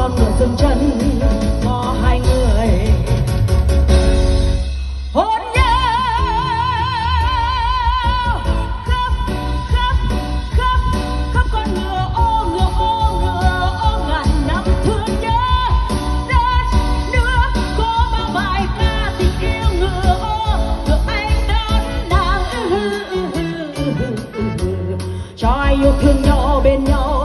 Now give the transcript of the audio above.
con ngựa dừng chân có hai người hôn nhau khắp khắp khắp khắp con ngựa ô ngàn năm thương nhớ đất nước có bao bài ca tình yêu ngựa ô ngựa anh đón nàng cho ai yêu thương nhau bên nhau